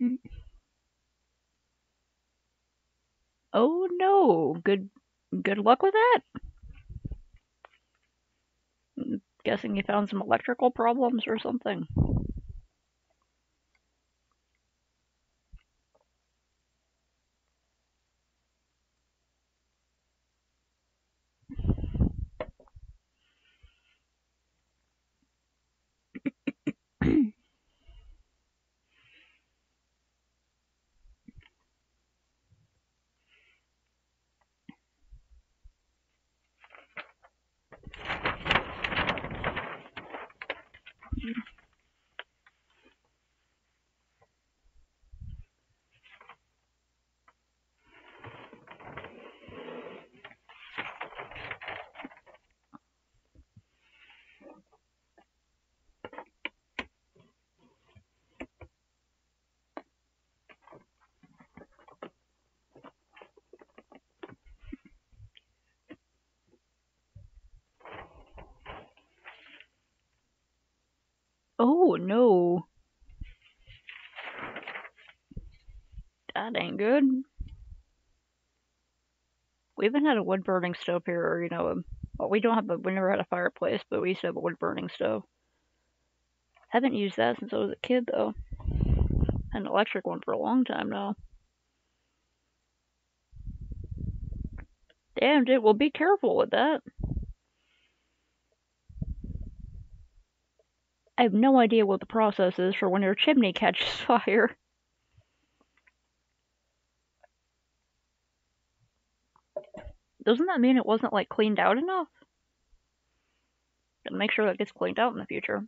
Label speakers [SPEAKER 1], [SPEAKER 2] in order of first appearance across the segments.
[SPEAKER 1] Oh no. Good luck with that. Guessing you found some electrical problems or something. Oh no. That ain't good. We haven't had a wood burning stove here, or well, we don't have we never had a fireplace, but we used to have a wood burning stove. Haven't used that since I was a kid though. Had an electric one for a long time now. Damn, dude. Well, be careful with that. I have no idea what the process is for when your chimney catches fire. Doesn't that mean it wasn't like cleaned out enough? Gotta make sure that gets cleaned out in the future.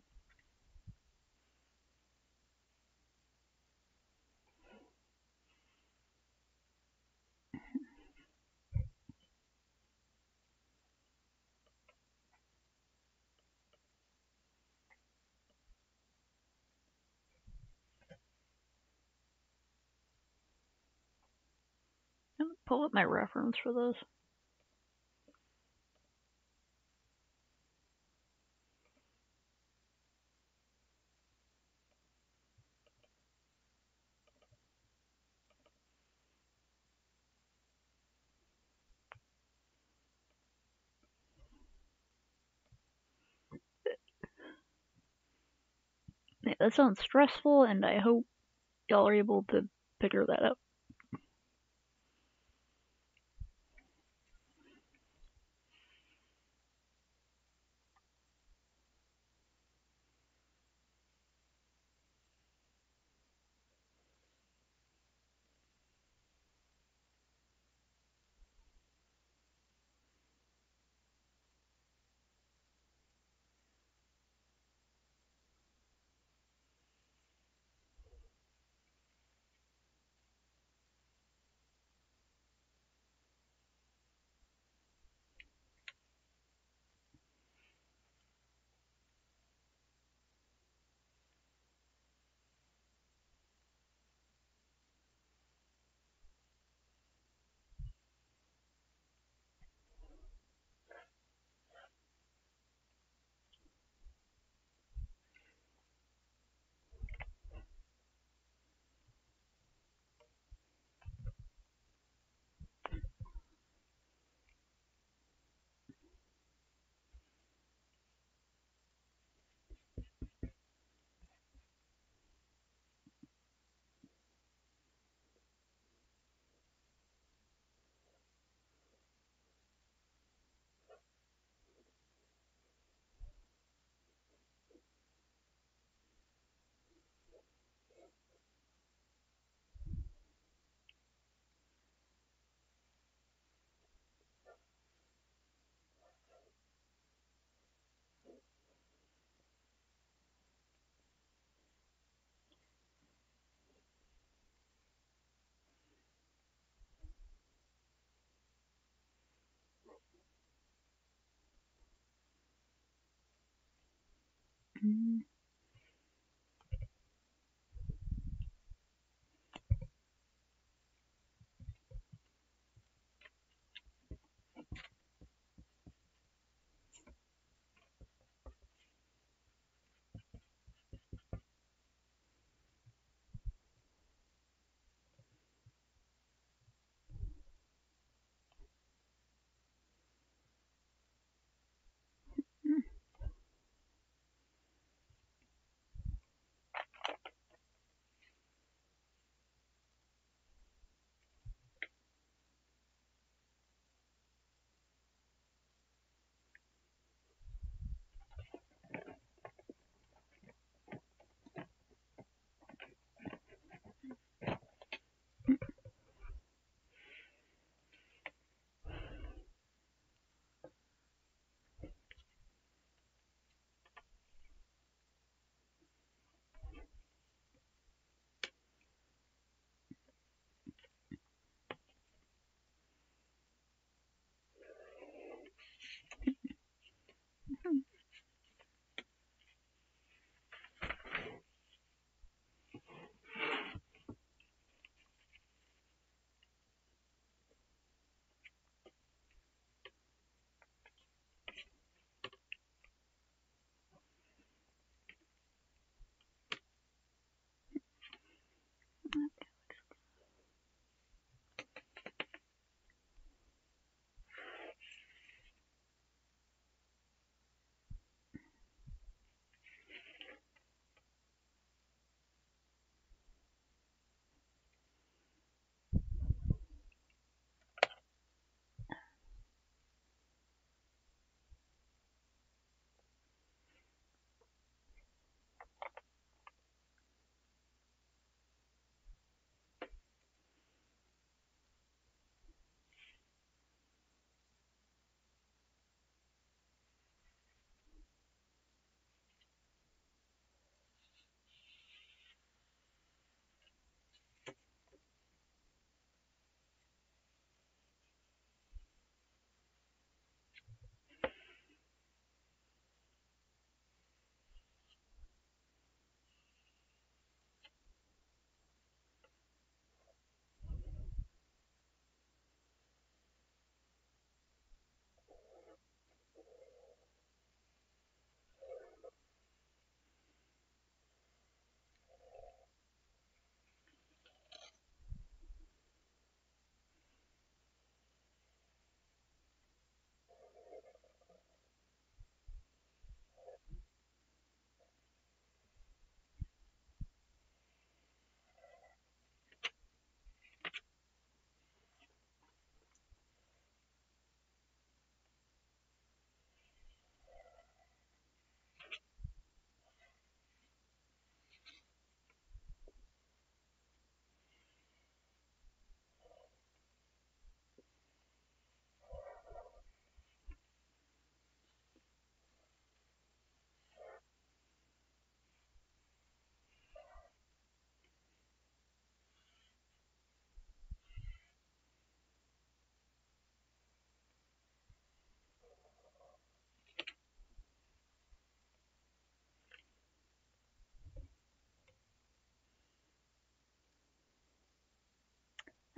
[SPEAKER 1] Let me pull up my reference for this. Yeah, that sounds stressful, and I hope y'all are able to figure that out. Mm.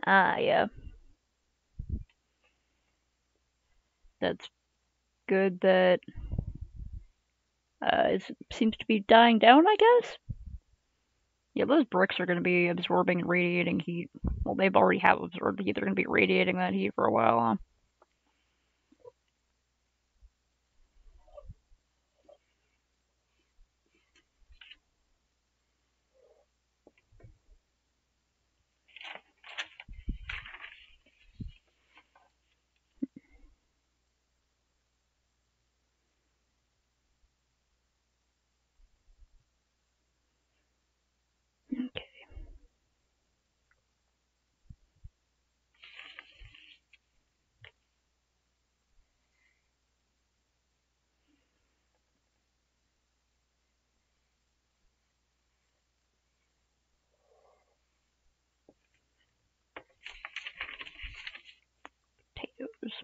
[SPEAKER 1] Ah, yeah. That's good that it seems to be dying down, I guess. Yeah, those bricks are going to be absorbing and radiating heat. Well, they've already have absorbed heat. They're going to be radiating that heat for a while, huh? Okay. Potatoes.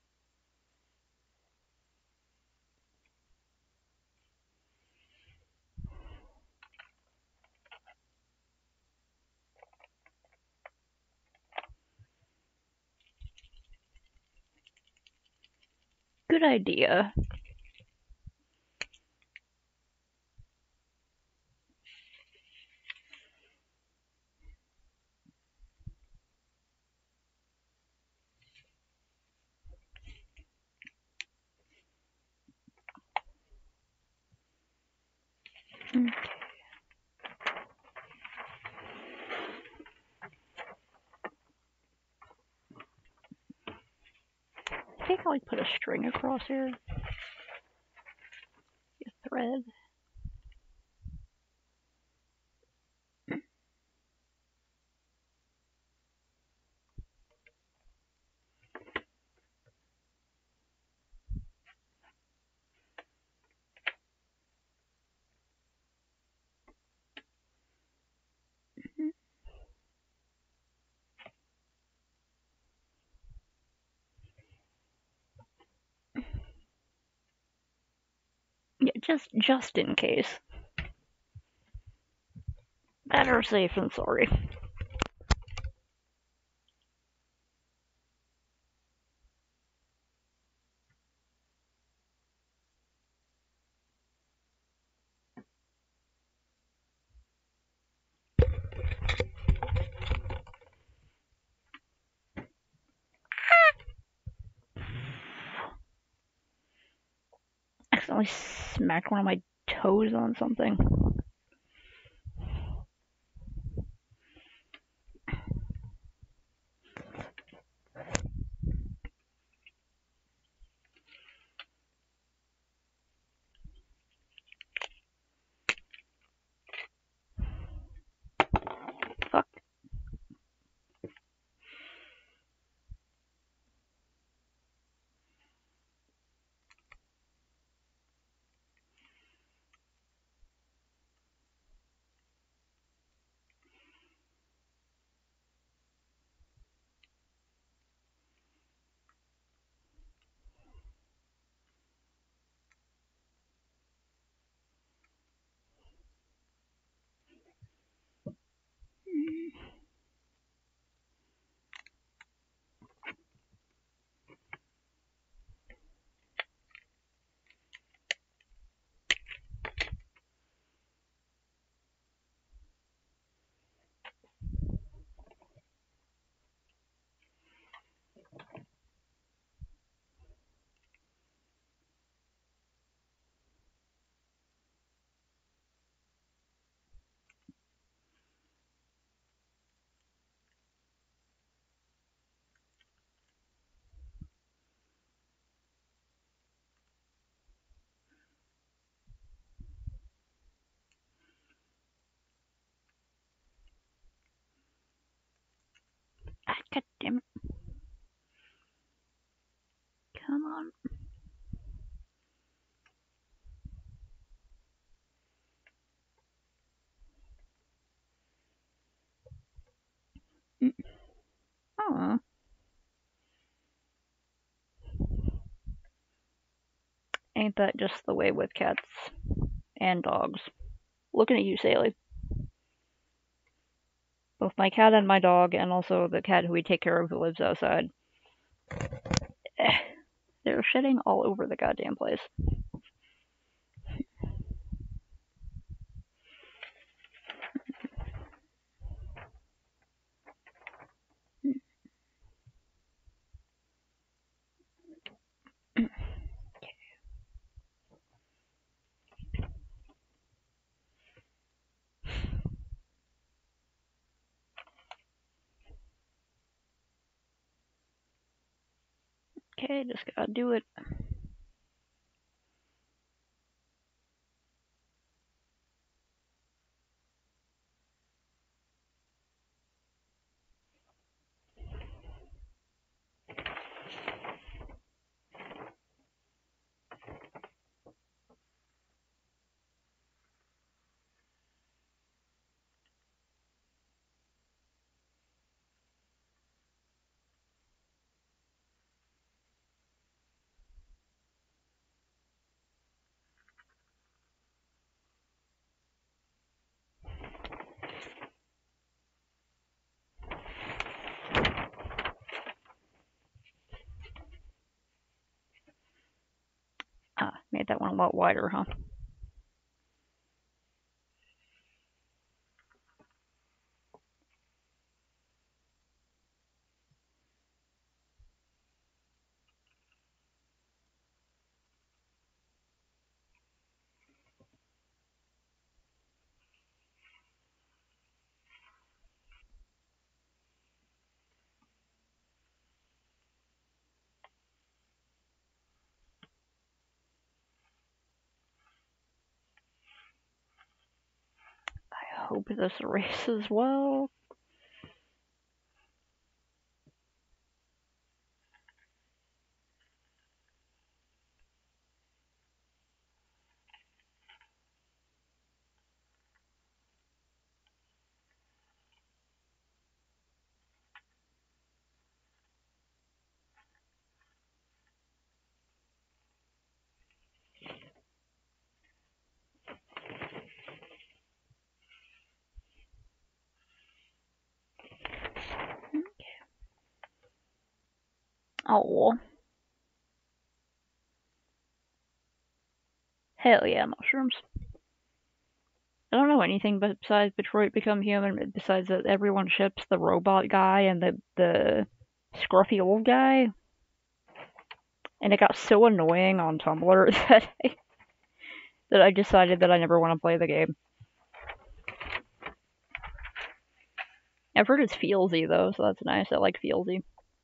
[SPEAKER 1] Good idea. Okay. I think I'll like put a string across here. A thread. Yeah, just in case. Better safe than sorry. Accidentally smacked one of my toes on something. Fuck. Ah, God damn it. Come on. Oh, ain't that just the way with cats and dogs? Looking at you, Sally. Both my cat and my dog, and also the cat who we take care of who lives outside. They're shitting all over the goddamn place. Okay, just gotta do it. Ah, made that one a lot wider, huh? I hope this erases well. Oh. Hell yeah, mushrooms. I don't know anything besides Detroit Become Human, besides that everyone ships the robot guy and the scruffy old guy. And it got so annoying on Tumblr that I decided that I never want to play the game. I've heard it's feelsy though, so that's nice. I like feelsy.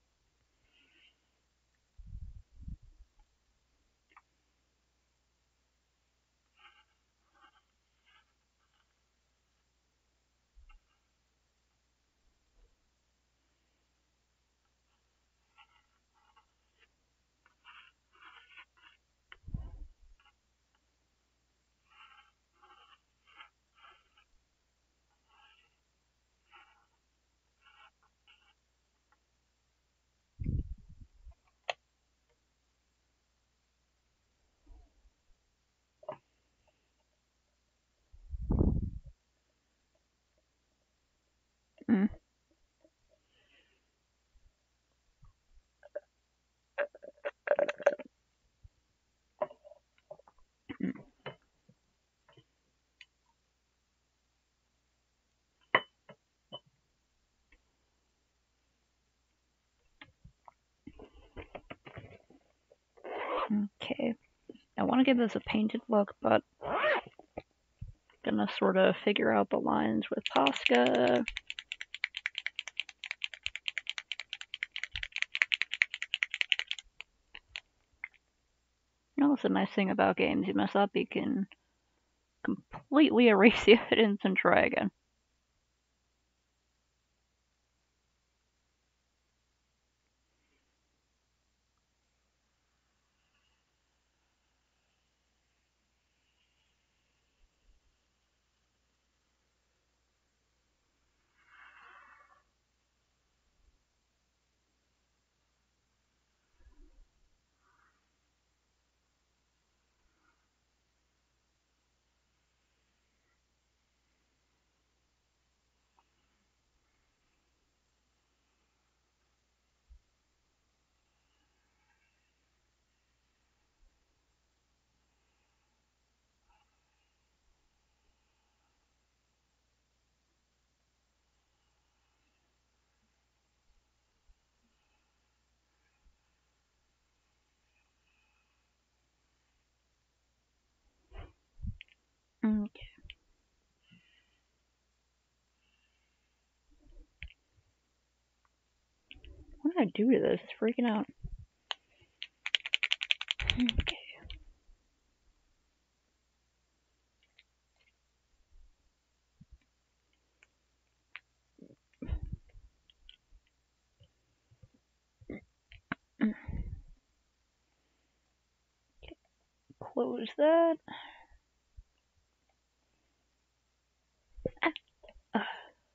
[SPEAKER 1] Mm. Okay. I want to give this a painted look, but gonna sort of figure out the lines with Posca. You know, that's the nice thing about games. You mess up, you can completely erase the evidence and try again. Okay. What did I do to this? It's freaking out. Okay. Close that. Ah.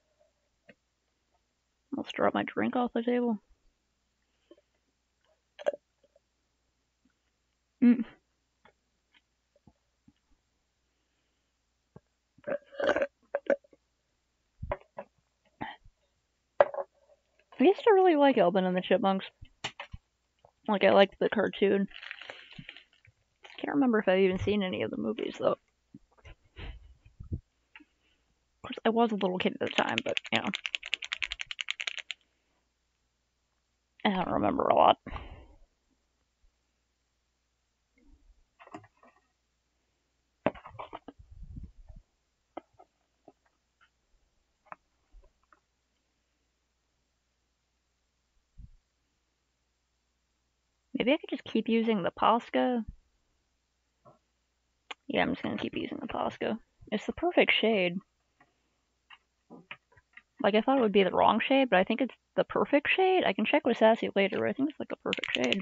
[SPEAKER 1] Almost dropped my drink off the table. Mm. I used to really like Alvin and the Chipmunks. Like, I liked the cartoon. Can't remember if I've even seen any of the movies, though. Of course, I was a little kid at the time, but, you know, I don't remember a lot. Maybe I could just keep using the Posca. Yeah, I'm just gonna keep using the Posca. It's the perfect shade. Like, I thought it would be the wrong shade, but I think it's the perfect shade. I can check with Sassy later, but I think it's like a perfect shade.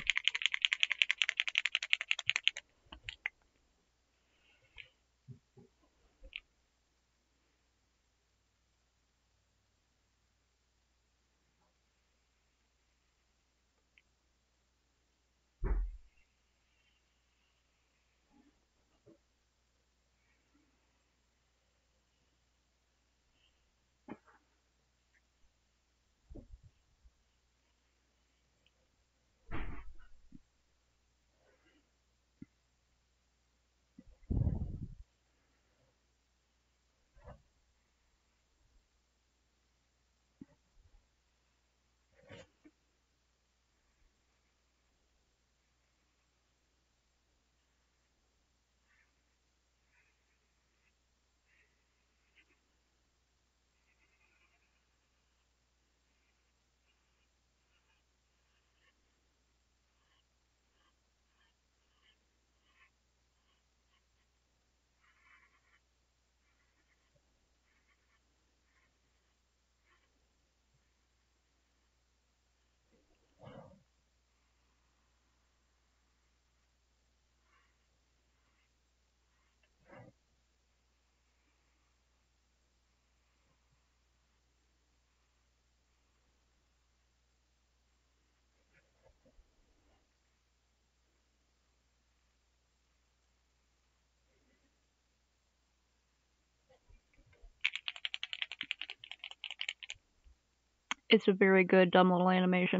[SPEAKER 1] It's a very good, dumb little animation.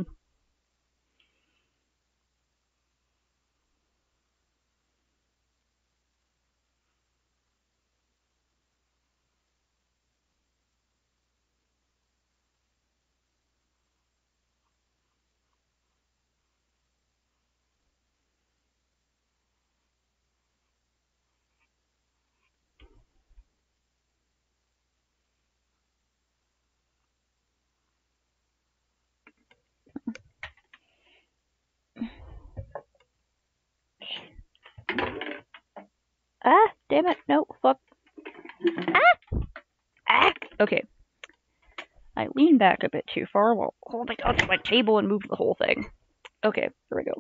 [SPEAKER 1] Ah, damn it. No, fuck. Ah! Ah! Okay. I leaned back a bit too far while holding onto my table and moved the whole thing. Okay, here we go.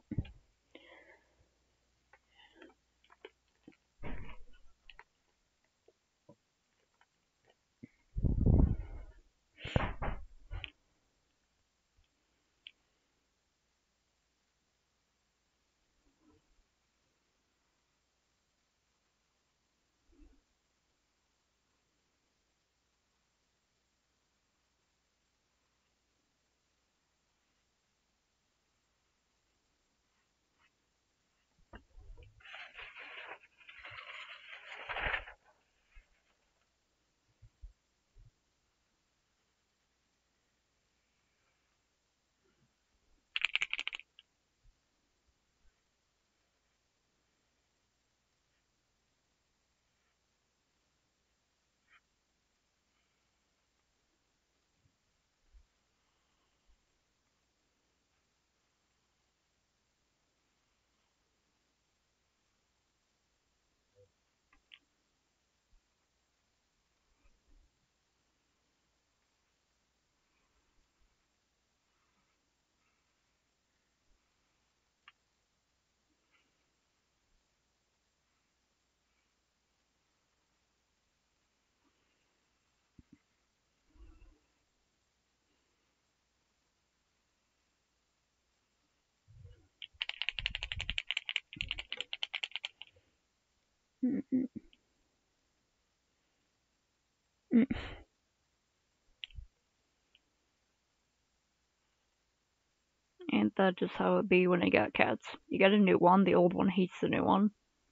[SPEAKER 1] Mm-mm. Ain't that just how it be when you got cats? You get a new one, the old one hates the new one,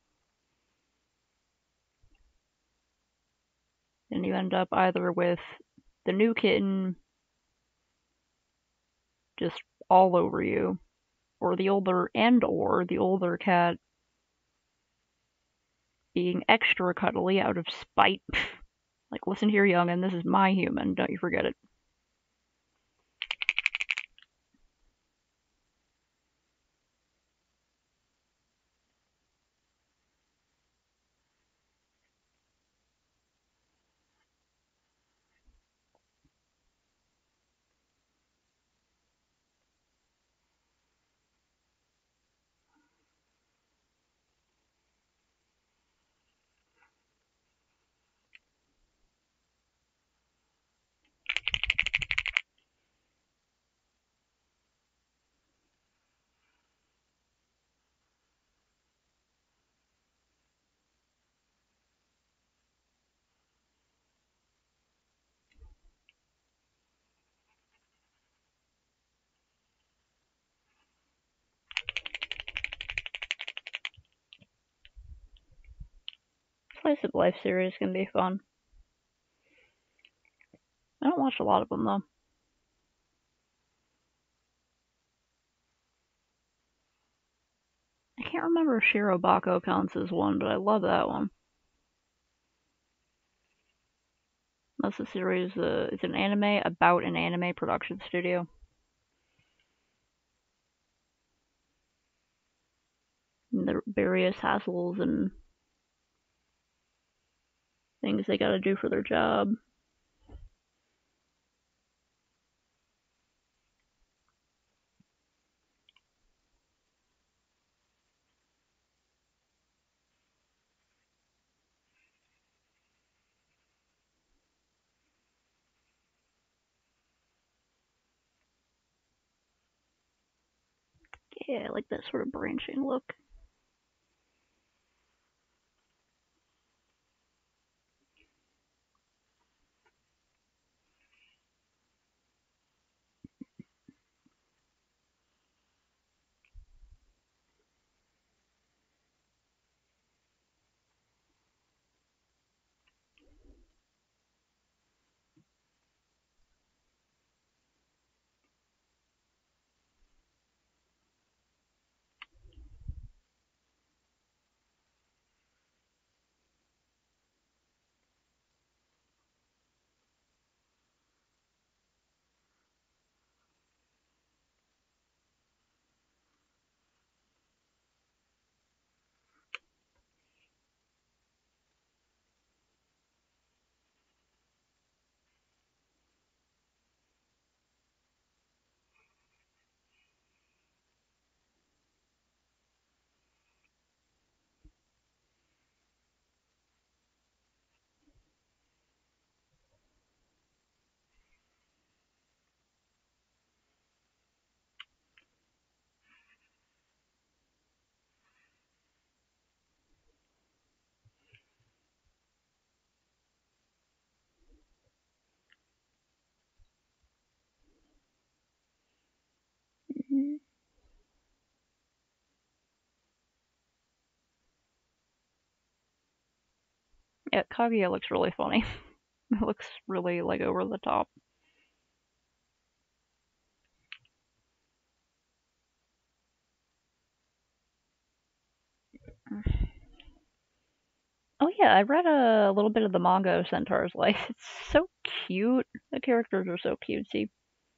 [SPEAKER 1] and you end up either with the new kitten just all over you, or the older cat being extra cuddly out of spite. Like, listen here, youngin', this is my human, don't you forget it. Slice of Life series can be fun. I don't watch a lot of them though. I can't remember if Shirobako counts as one, but I love that one. That's a series. It's an anime about an anime production studio. And the various hassles and things they gotta do for their job. Yeah, I like that sort of branching look. Mm-hmm. Yeah, Kaguya looks really funny. It looks really like over the top. Oh yeah, I read a little bit of the manga of Centaur's life. It's so cute. The characters are so cutesy.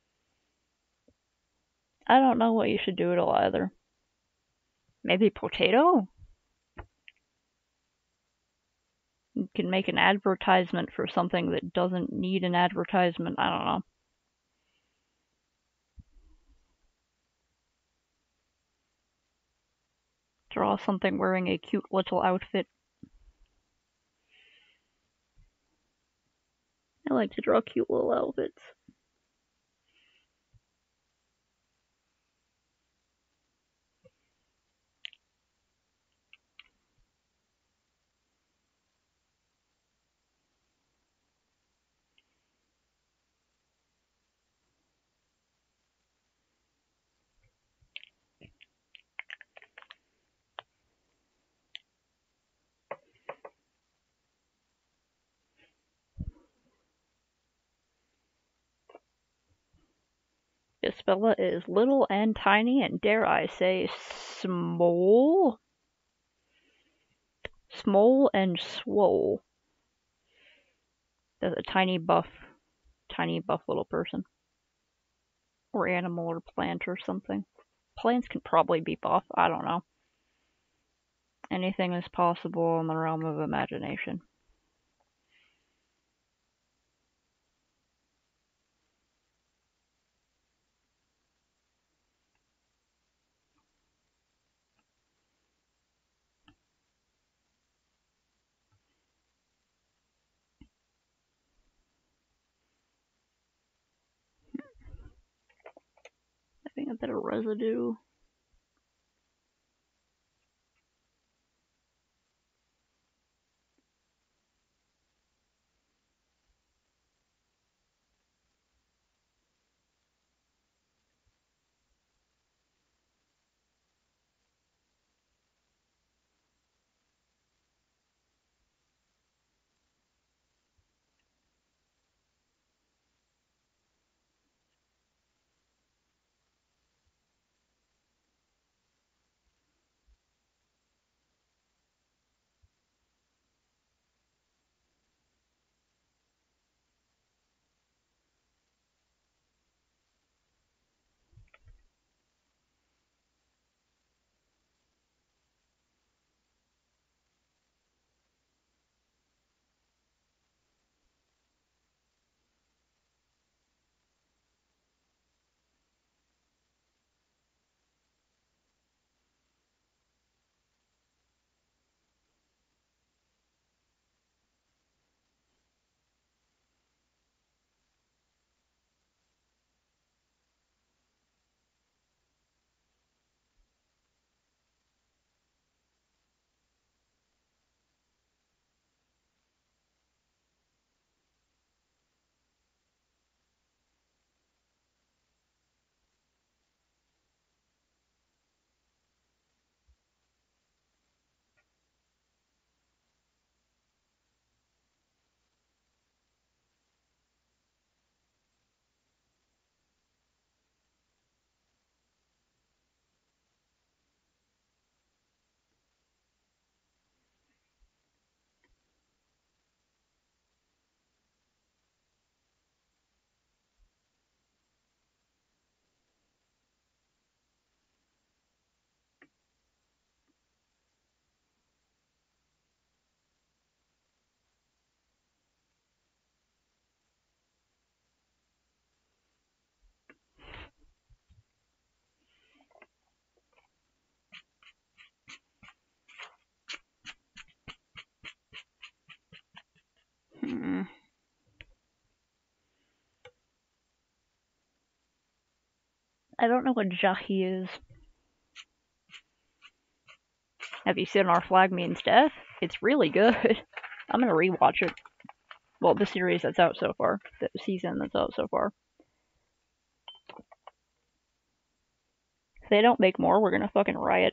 [SPEAKER 1] I don't know what you should do it all either. Maybe potato? You can make an advertisement for something that doesn't need an advertisement. I don't know. Draw something wearing a cute little outfit. I like to draw cute little outfits. Isabella is little and tiny, and dare I say, small? Small and swole. That's a tiny buff little person. Or animal or plant or something. Plants can probably be buff, I don't know. Anything is possible in the realm of imagination. Having a bit of residue. I don't know what Jahi is. Have you seen Our Flag Means Death? It's really good. I'm gonna rewatch it. Well, the series that's out so far. The season that's out so far. If they don't make more, we're gonna fucking riot.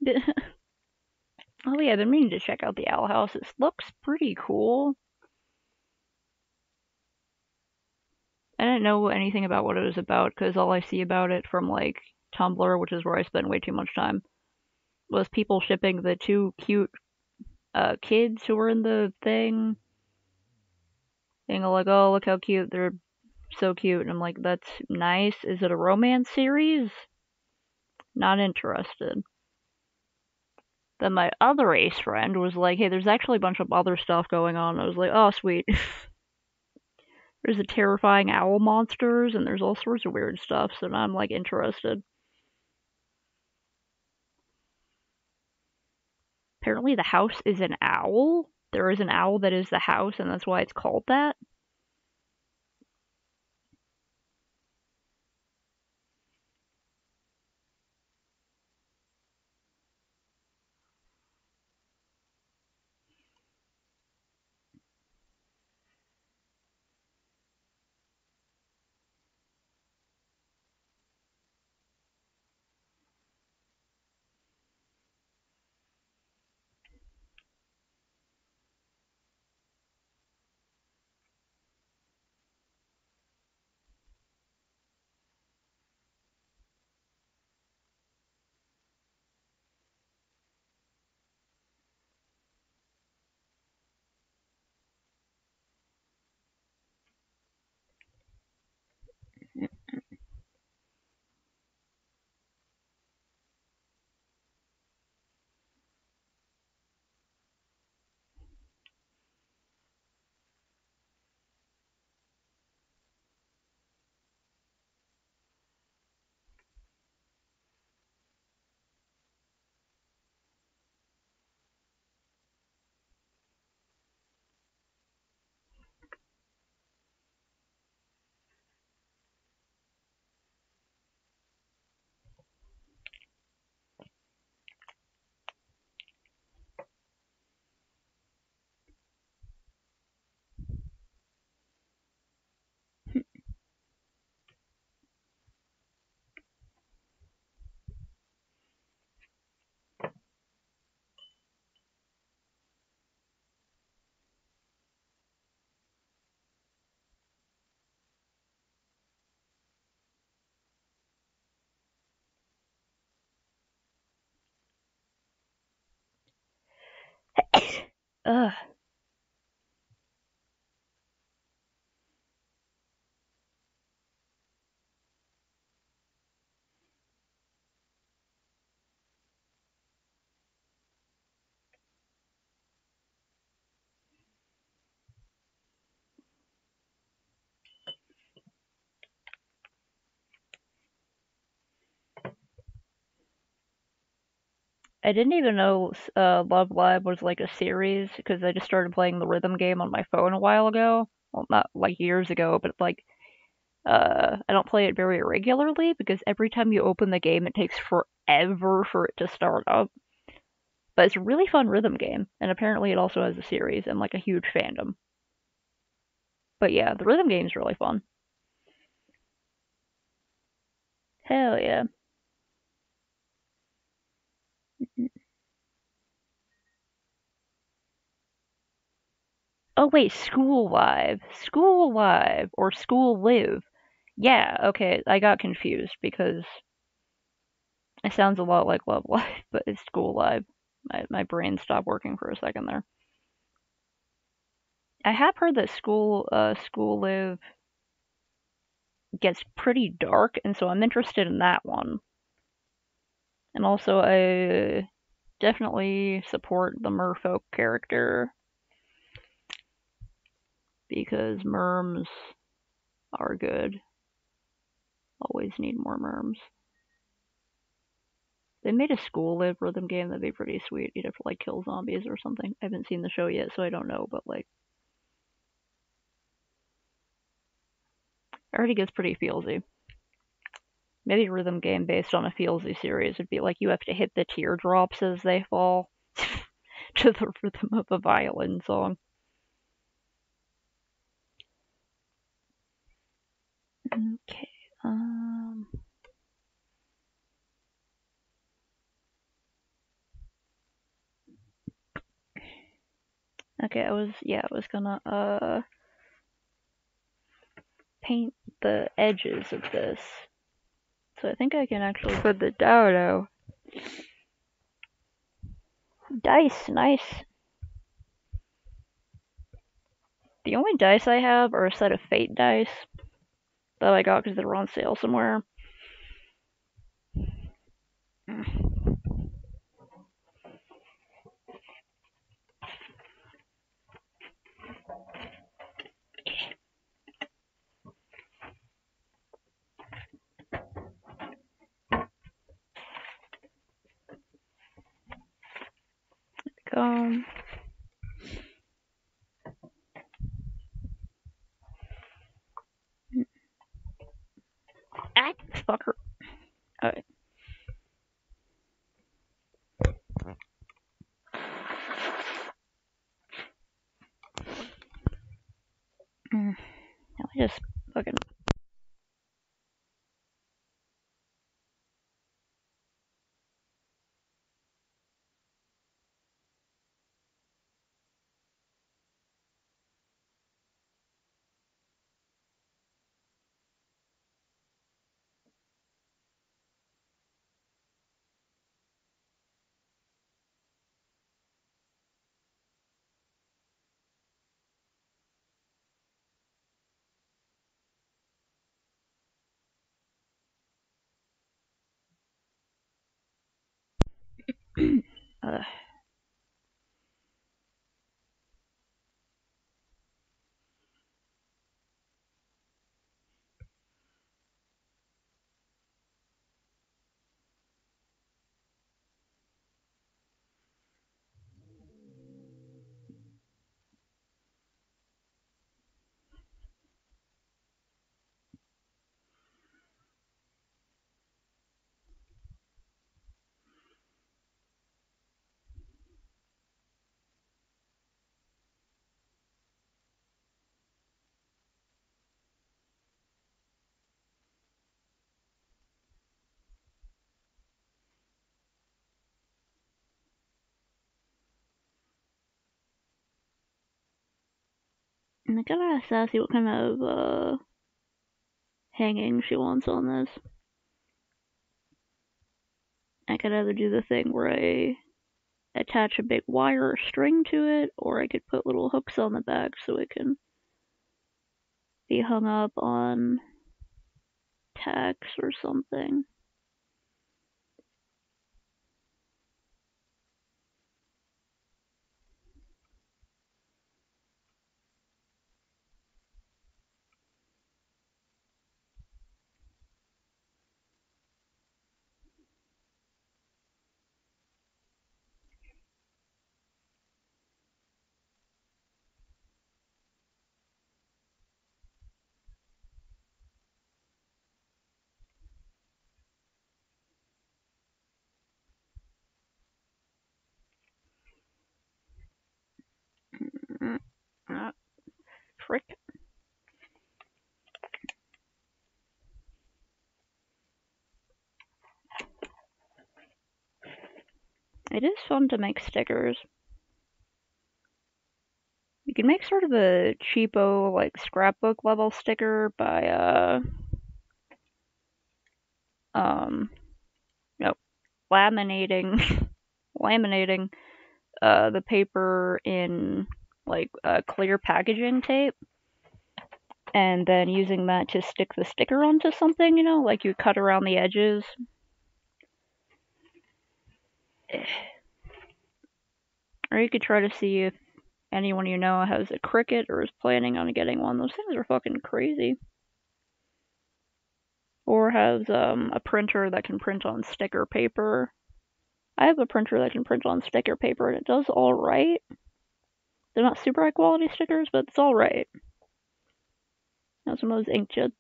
[SPEAKER 1] Oh yeah, I've been meaning to check out the Owl House. It looks pretty cool. I didn't know anything about what it was about because all I see about it from like Tumblr, which is where I spend way too much time, was people shipping the two cute kids who were in the thing, being like, "Oh, look how cute! They're so cute," and I'm like, "That's nice. Is it a romance series? Not interested." Then my other ace friend was like, "Hey, there's actually a bunch of other stuff going on." I was like, "Oh, sweet." There's a terrifying owl monsters, and there's all sorts of weird stuff, so now I'm like interested. Apparently, the house is an owl. There is an owl that is the house, and that's why it's called that. Ugh. I didn't even know Love Live was like a series because I just started playing the rhythm game on my phone a while ago. Well, not like years ago, but like I don't play it very regularly because every time you open the game, it takes forever for it to start up. But it's a really fun rhythm game, and apparently it also has a series and like a huge fandom. But yeah, the rhythm game's really fun. Hell yeah. Oh wait, School Live. School Live or School Live. Yeah, okay, I got confused because it sounds a lot like Love Live, but it's School Live. My brain stopped working for a second there. I have heard that School Live gets pretty dark, and so I'm interested in that one. And also, I definitely support the merfolk character because merms are good. Always need more merms. They made a School Live rhythm game that'd be pretty sweet. You'd have to like kill zombies or something. I haven't seen the show yet, so I don't know, but like, it already gets pretty feelsy. Maybe a rhythm game based on a feelsy series would be like you have to hit the teardrops as they fall to the rhythm of a violin song. Okay. Um. Okay, I was gonna paint the edges of this. So I think I can actually put the dodo. Dice, nice. The only dice I have are a set of fate dice that I got because they were on sale somewhere. Um, ah, fucker. Alright. Now I just fucking. uh, I gotta ask Sassy what kind of hanging she wants on this. I could either do the thing where I attach a big wire or string to it, or I could put little hooks on the back so it can be hung up on tacks or something. Frick. It is fun to make stickers. You can make sort of a cheapo, like, scrapbook level sticker by, um, no, laminating, laminating, the paper in, like, clear packaging tape, and then using that to stick the sticker onto something, you know, like you cut around the edges. Or you could try to see if anyone you know has a Cricut or is planning on getting one. Those things are fucking crazy. Or has a printer that can print on sticker paper. I have a printer that can print on sticker paper and it does alright. They're not super high quality stickers, but it's alright. Now some of those inkjets.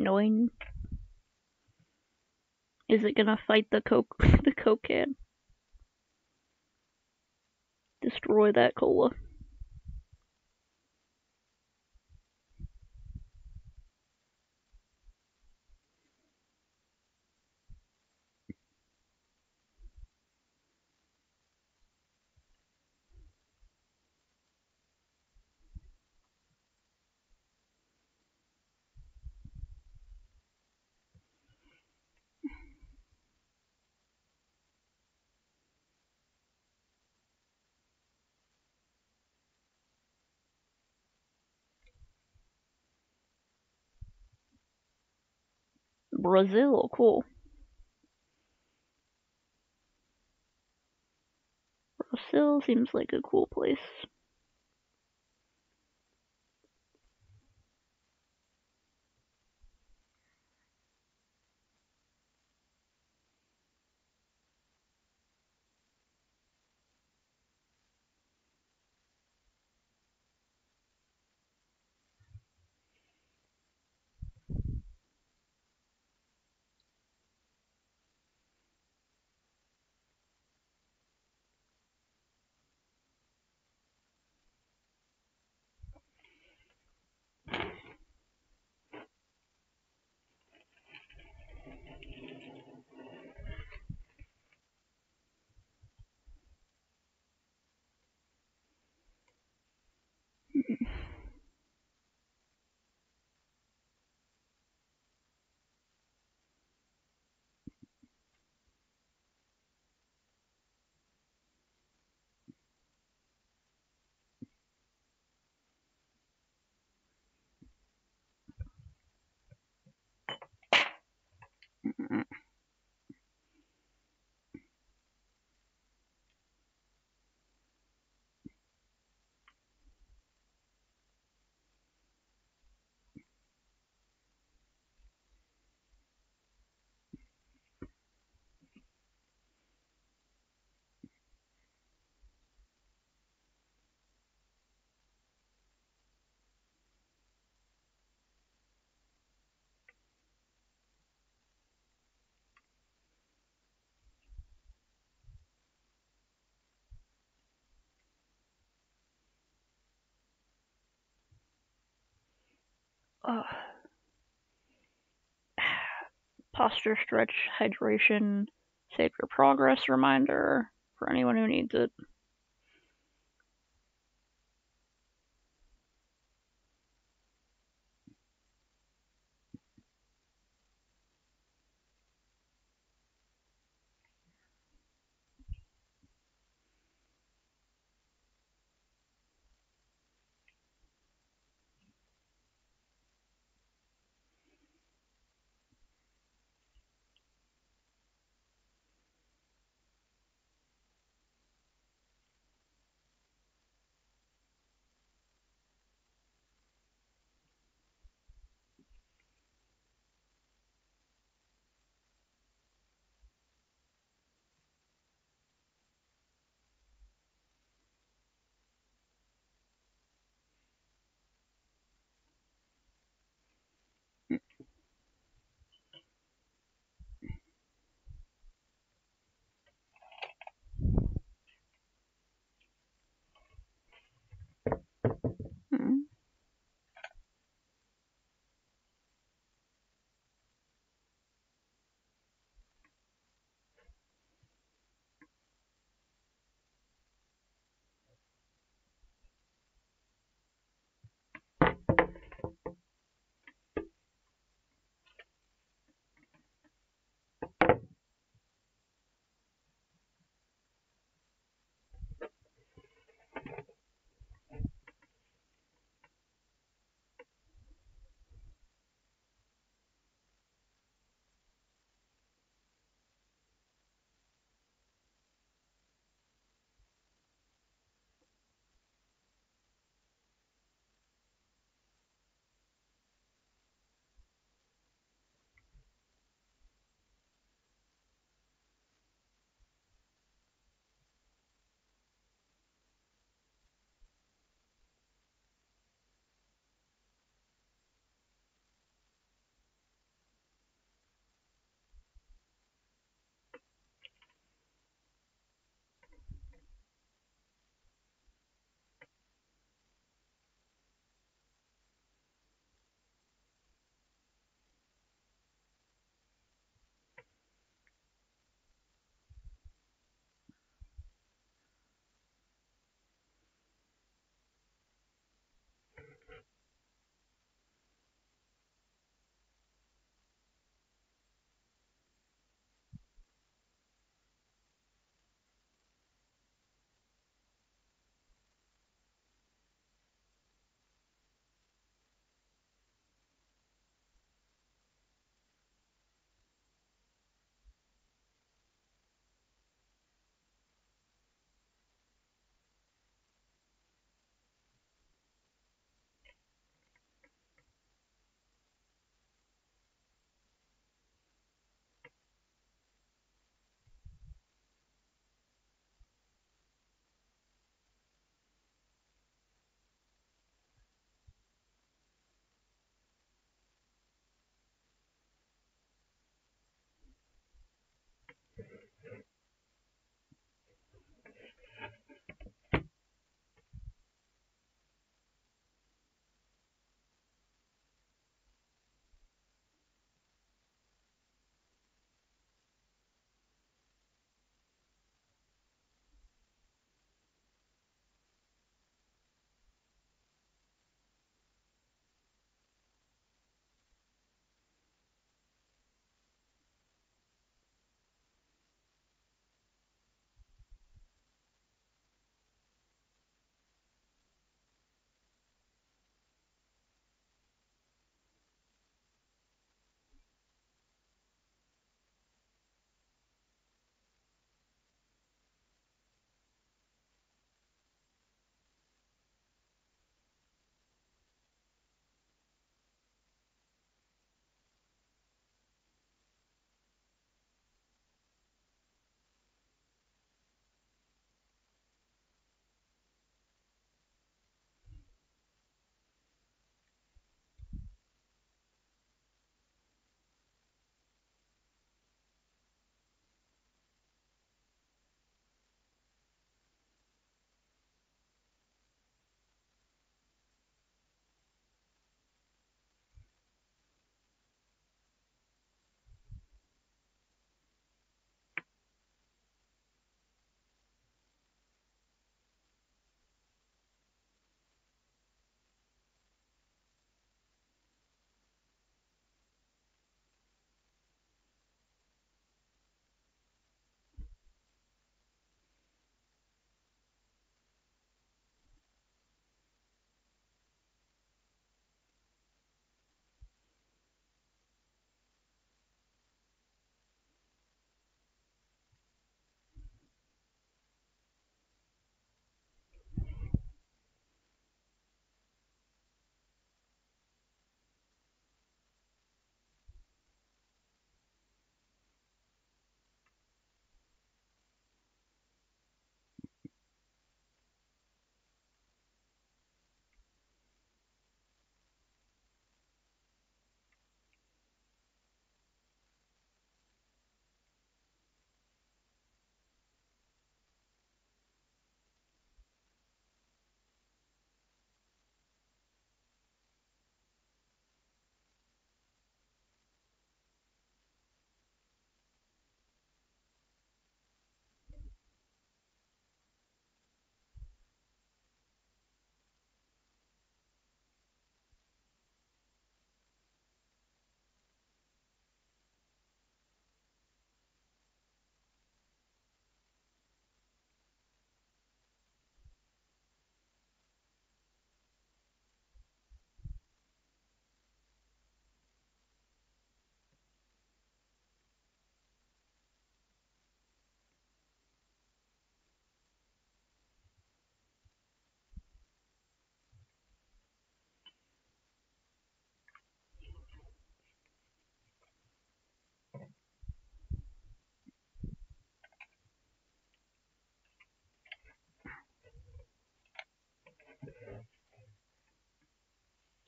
[SPEAKER 1] annoying. Is it gonna fight the Coke the Coke can? Destroy that cola. Brazil, cool. Brazil seems like a cool place. Uh, posture stretch, hydration, save your progress reminder for anyone who needs it.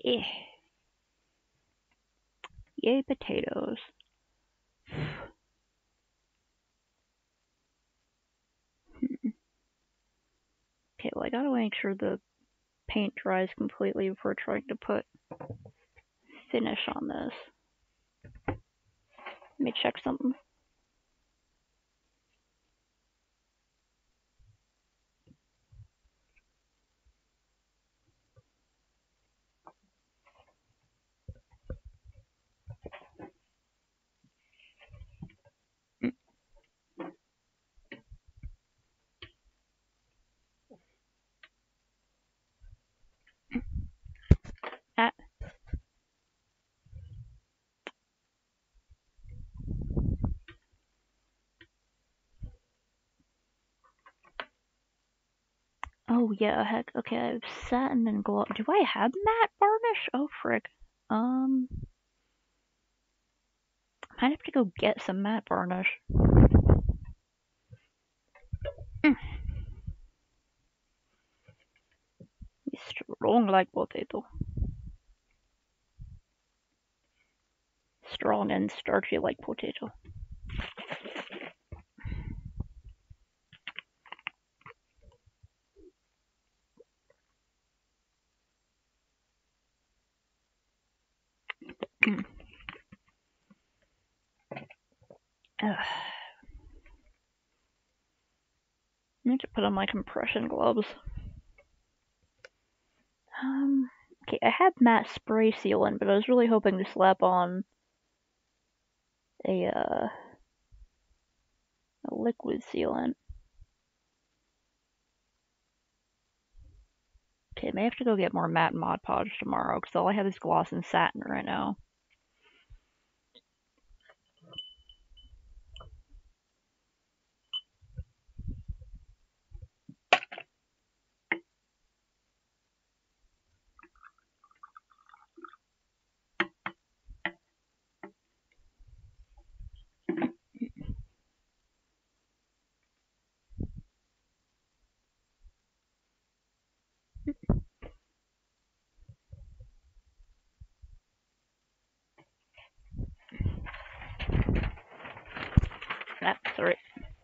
[SPEAKER 1] Yeah. Yay, potatoes. Okay, well, I gotta make sure the paint dries completely before trying to put finish on this. Let me check something. Ah. Oh yeah, heck. Okay, I have satin and gloss. Do I have matte varnish? Oh frick. Might have to go get some matte varnish. Strong like potato. Strong and starchy like potato. I need to put on my compression gloves. Okay, I had matte spray sealant, but I was really hoping to slap on a liquid sealant. Okay, I may have to go get more matte Mod Podge tomorrow, because all I have is gloss and satin right now. That's right.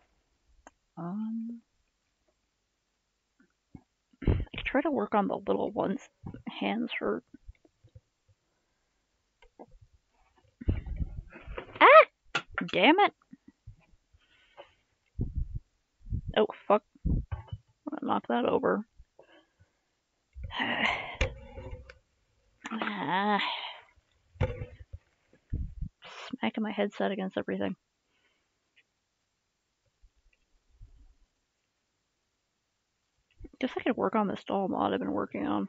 [SPEAKER 1] I try to work on the little ones. Hands hurt. Ah! Damn it! Oh, fuck. I'm gonna knock that over. Smacking my headset against everything. Guess I could work on this doll mod I've been working on.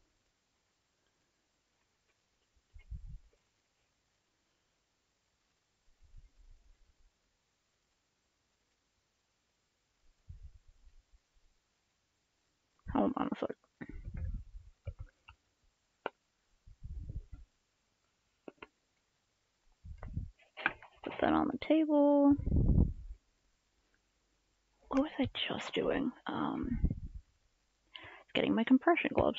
[SPEAKER 1] Hold on a sec. Put that on the table. What was I just doing? Getting my compression gloves.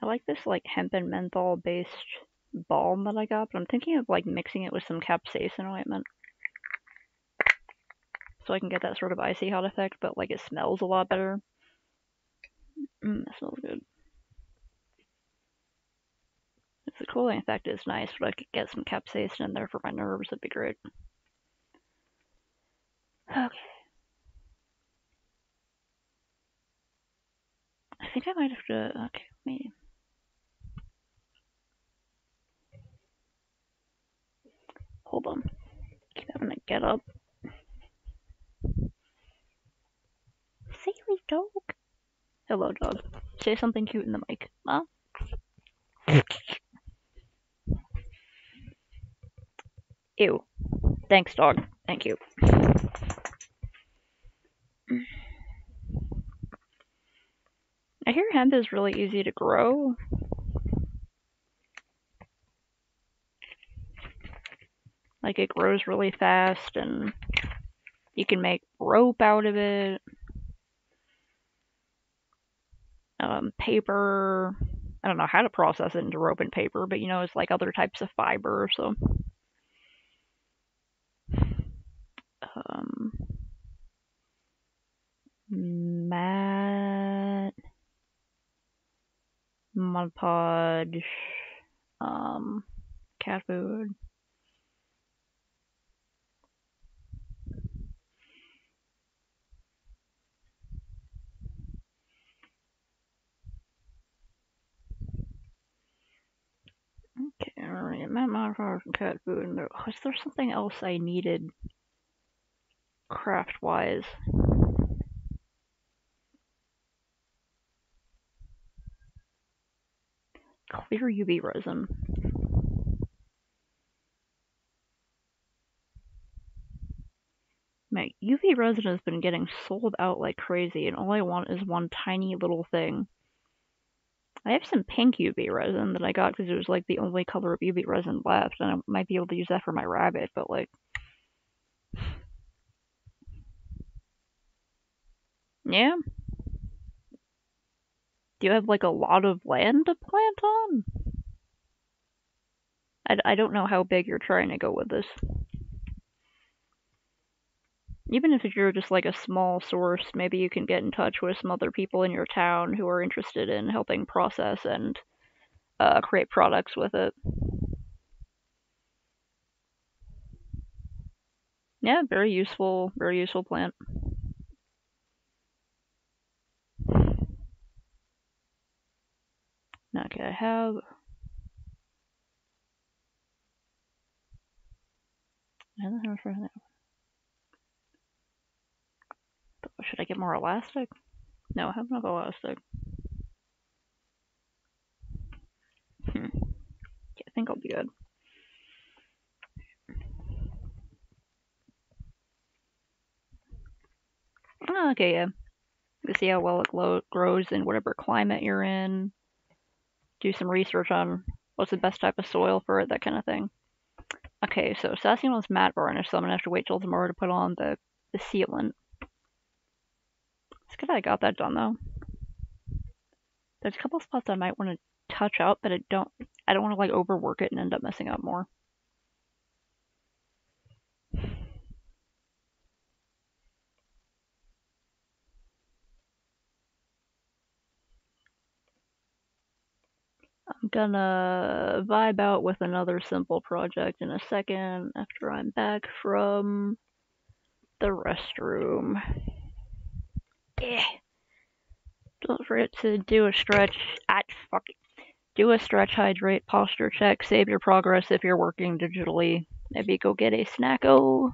[SPEAKER 1] I like this like hemp and menthol based balm that I got, but I'm thinking of like mixing it with some capsaicin ointment. So I can get that sort of icy hot effect, but like it smells a lot better. It smells good. If the cooling effect is nice, but I could get some capsaicin in there for my nerves, that'd be great. Okay. I think I might have to. Okay, me. Hold on. Keep having to get up. Silly dog. Hello, dog. Say something cute in the mic. Huh? Ew. Thanks, dog. Thank you. I hear hemp is really easy to grow. Like, it grows really fast, and you can make rope out of it. Paper. I don't know how to process it into rope and paper, but it's like other types of fiber, so. Um, mat, Mod Podge, cat food. Okay, alright, mat modifiers and cat food. And was there something else I needed craft wise? Clear UV resin. My UV resin has been getting sold out like crazy, and all I want is one tiny little thing. I have some pink UV resin that I got because it was like the only color of UV resin left, and I might be able to use that for my rabbit, but like. Yeah? Do you have like a lot of land to plant on? I don't know how big you're trying to go with this. Even if you're just like a small source, maybe you can get in touch with some other people in your town who are interested in helping process and create products with it. Yeah, very useful plant. Okay, I have. Should I get more elastic? No, I have enough elastic. Yeah, I think I'll be good. Okay, yeah. You see how well it grows in whatever climate you're in. Do some research on what's the best type of soil for it, that kind of thing. Okay, so Sassion's matte varnish, so I'm gonna have to wait till tomorrow to put on the sealant. It's good I got that done though. There's a couple spots I might want to touch up, but I don't want to like overwork it and end up messing up more. I'm gonna vibe out with another simple project in a second after I'm back from the restroom. Yeah. Don't forget to do a stretch. Do a stretch, hydrate, posture check, save your progress if you're working digitally. Maybe go get a snacko.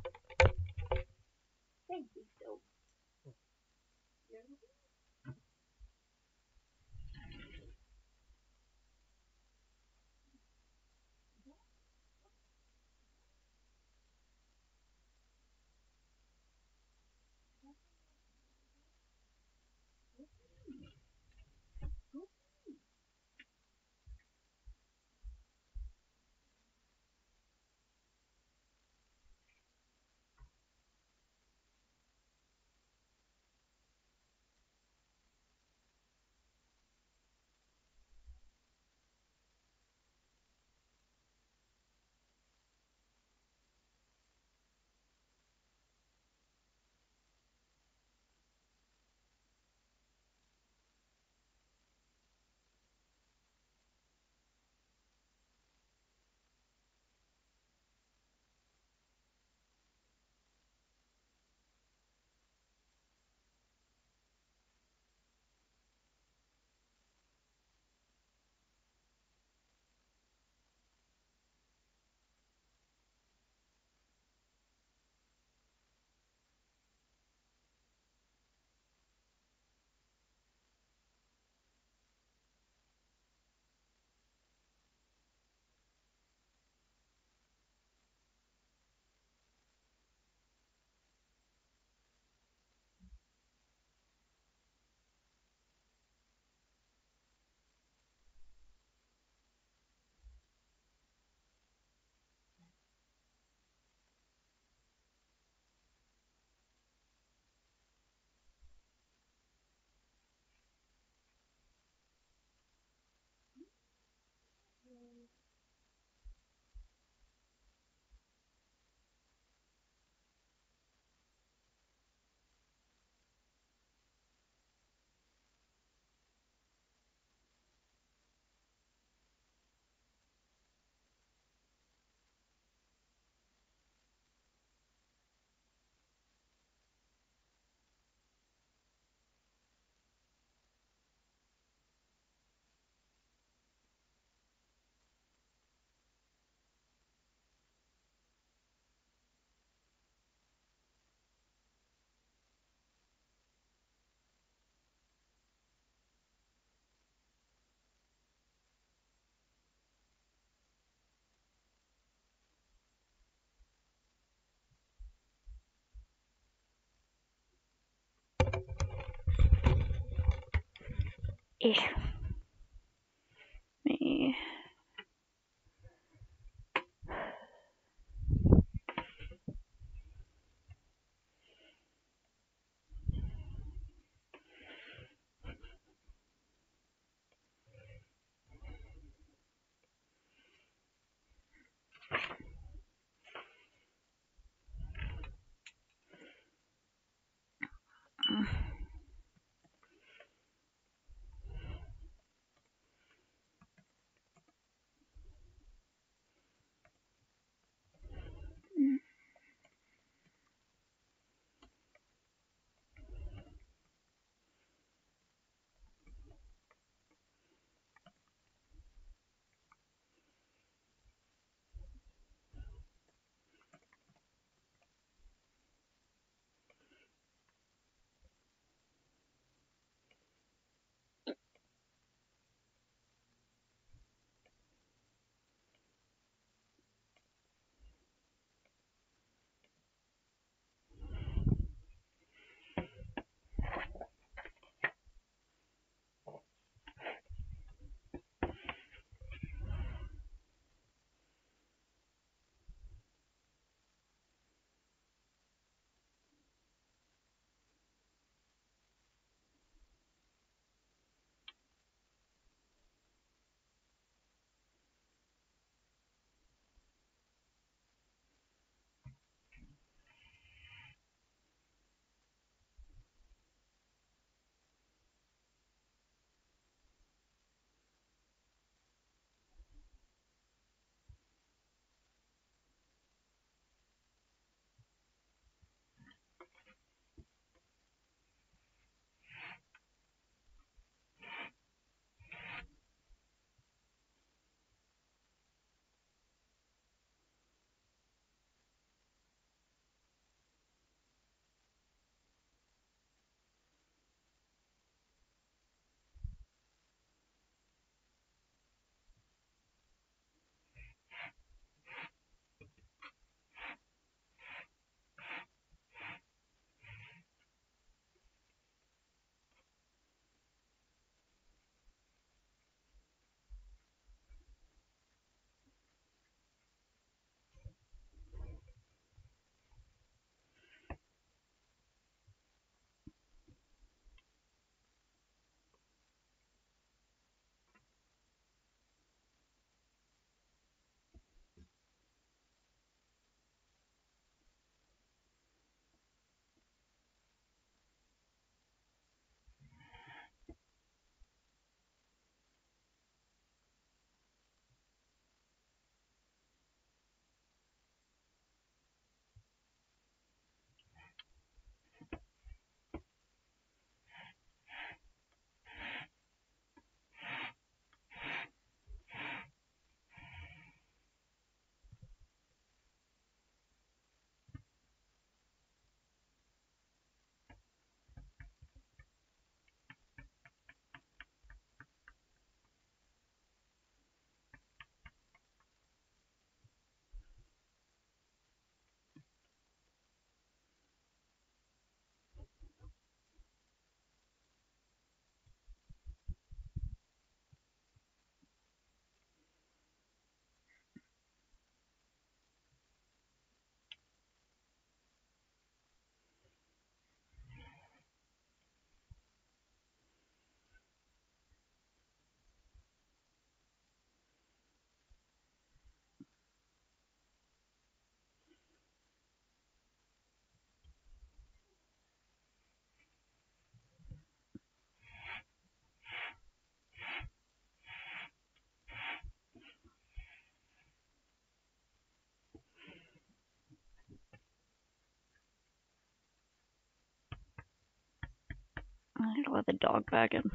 [SPEAKER 1] Okay. Me. I need to let the dog back in.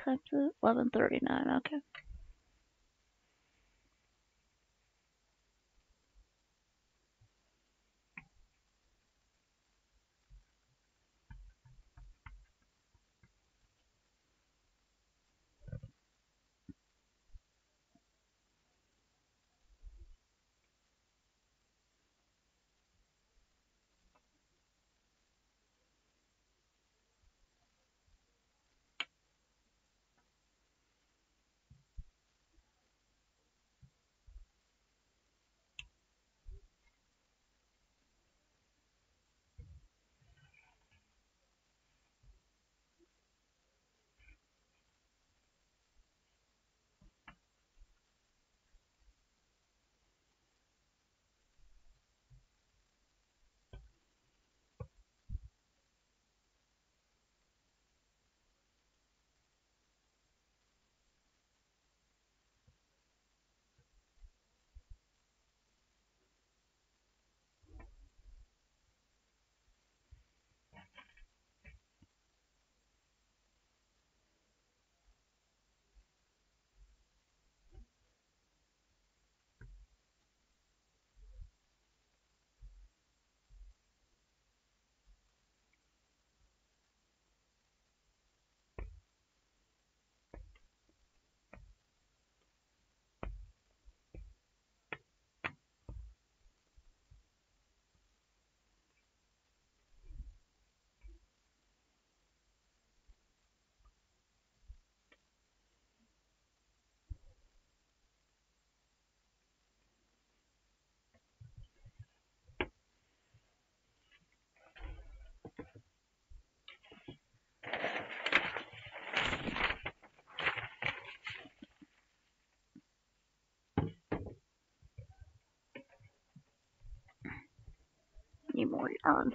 [SPEAKER 1] time is it? 11:39. Okay. Need more yarn.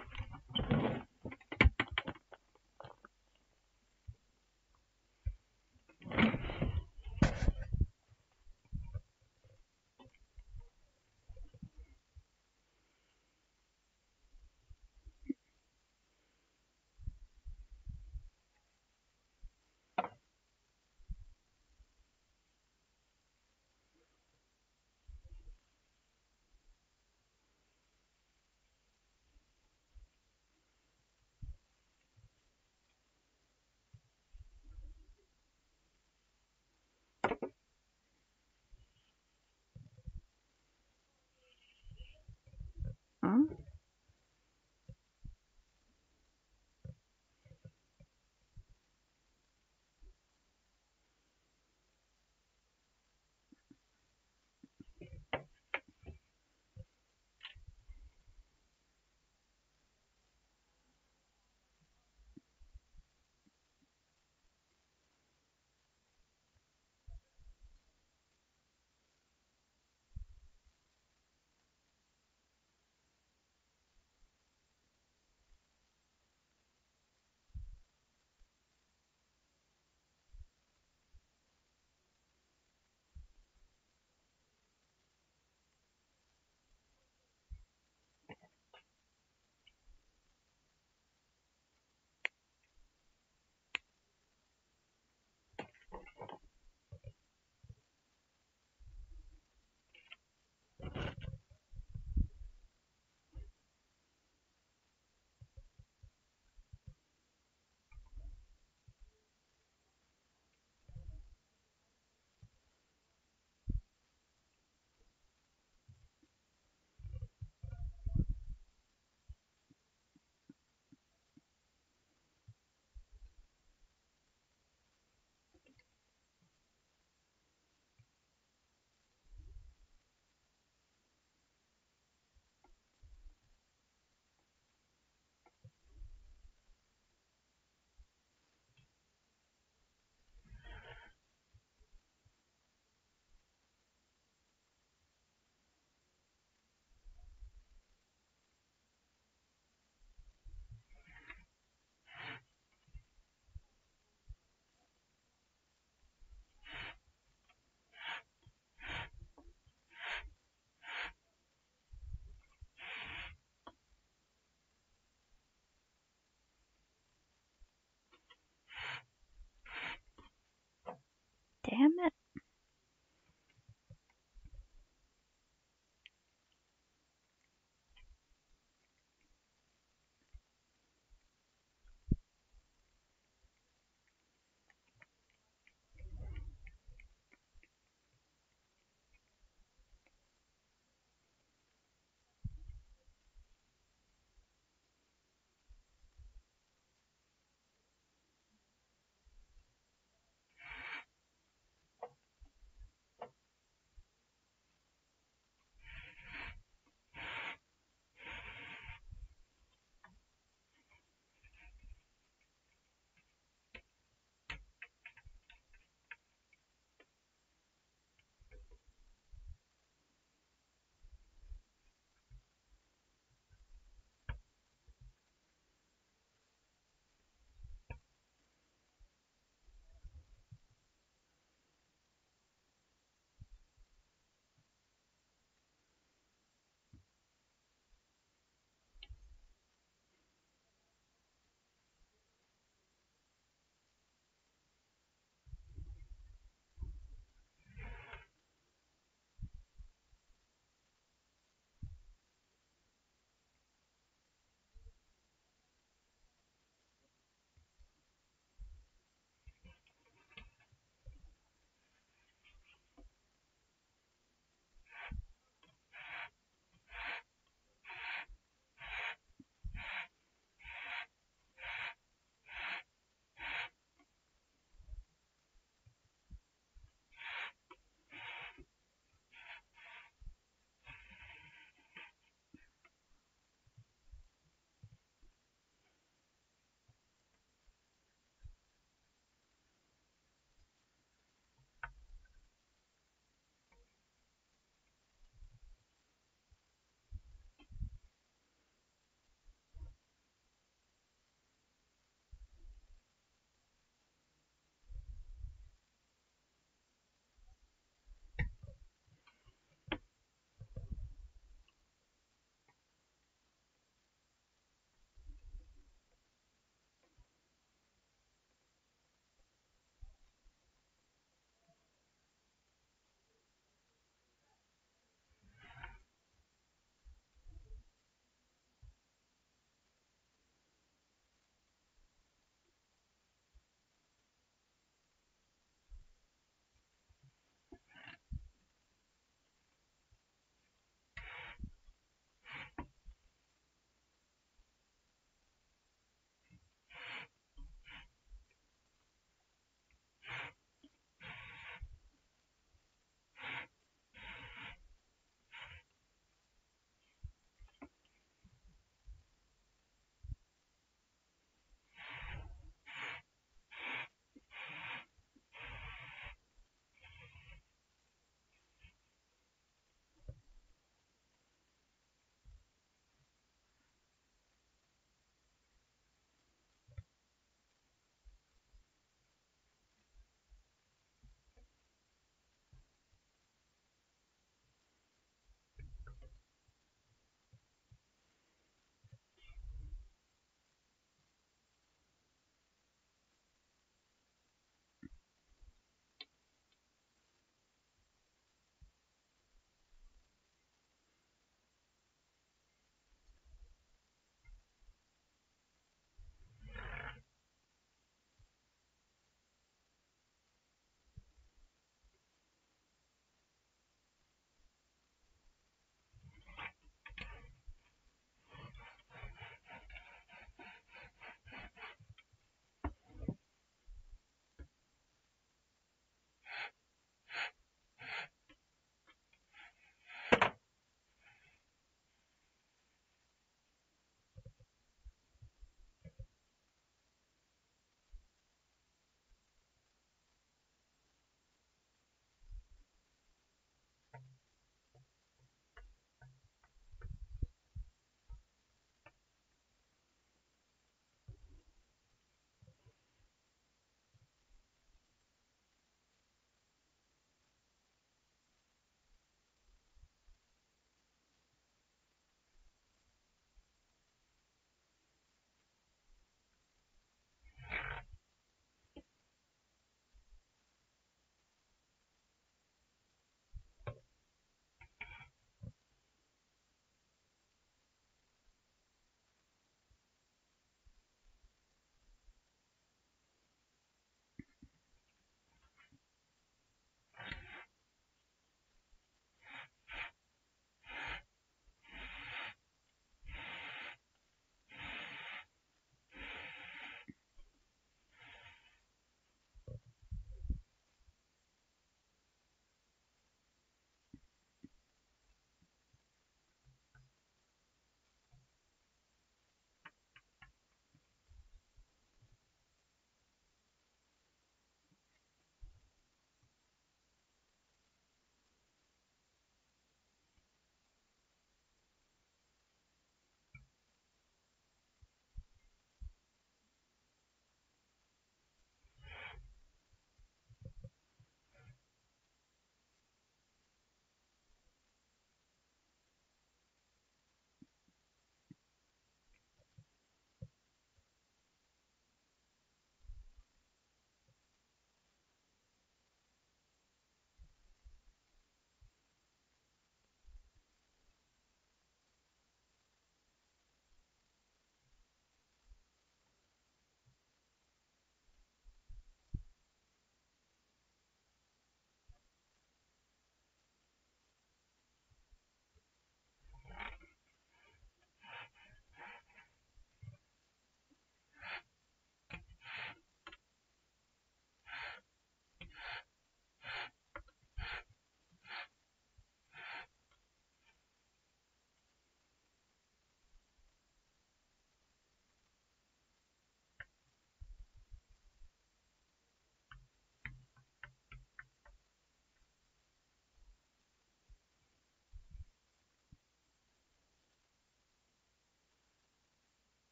[SPEAKER 1] Damn it.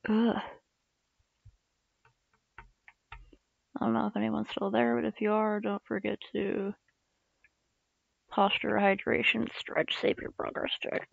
[SPEAKER 1] Ugh. I don't know if anyone's still there, but if you are, don't forget to posture, hydration, stretch, save your progress check.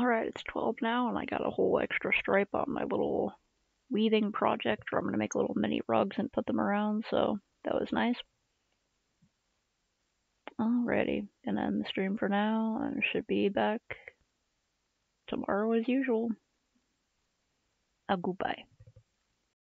[SPEAKER 1] Alright, it's 12 now, and I got a whole extra stripe on my little weaving project where I'm going to make little mini rugs and put them around, so that was nice. Alrighty, gonna end the stream for now, and should be back tomorrow as usual. Goodbye.